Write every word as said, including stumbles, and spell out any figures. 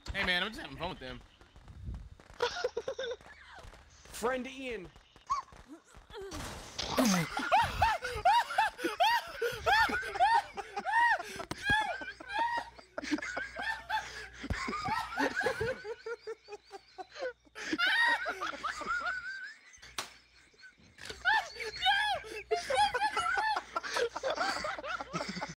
Hey man, I'm just having fun with them. Friend Ian.